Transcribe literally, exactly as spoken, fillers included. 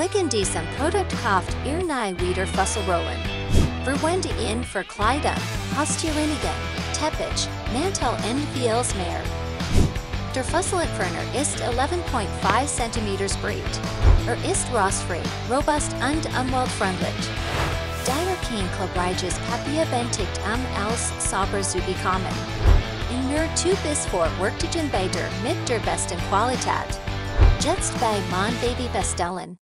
Wigan diesem Produktkraft ihr nie wieder Fusselrollen. Verwende ihn für Kleidung, Haustierreinigung, Teppich, Mantel und vieles mehr. Der Fusselentferner ist eleven point five centimeters breit. Er ist rostfrei, robust und umweltfreundlich. Der kein klebriges Papier benötigt um als sauber zu bekommen. In nur two bis four Werkzeugen bei der mit der besten Qualität. Jetzt bei Mon Baby bestellen.